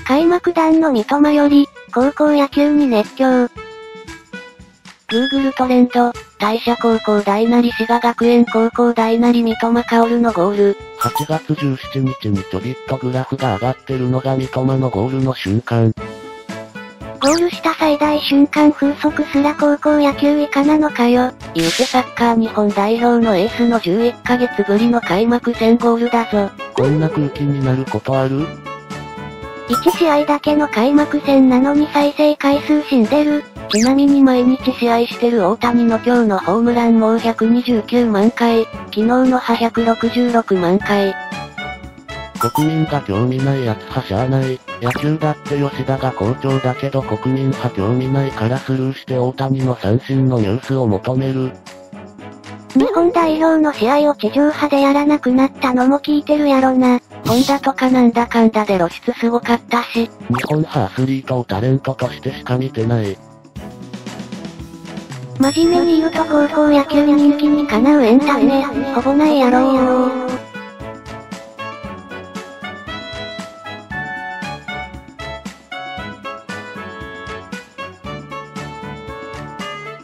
開幕弾の三笘より、高校野球に熱狂。Google トレンド、大社高校大なり滋賀学園高校大なり三笘薫のゴール。 8月17日にちょびっとグラフが上がってるのが三笘のゴールの瞬間。 ゴールした最大瞬間風速すら高校野球以下なのかよ。 言うてサッカー日本代表のエースの11ヶ月ぶりの開幕戦ゴールだぞ。こんな空気になることある ？1試合だけの開幕戦なのに再生回数死んでる。 ちなみに毎日試合してる大谷の今日のホームランもう129万回、昨日の歯166万回。国民が興味ないやつはしゃあない。野球だって吉田が好調だけど国民は興味ないからスルーして大谷の三振のニュースを求める。 日本代表の試合を地上波でやらなくなったのも聞いてるやろな。 ホンダとかなんだかんだで露出すごかったし、日本派アスリートをタレントとしてしか見てない。 真面目に言うと高校野球人気にかなうエンタメ、ほぼないやろう。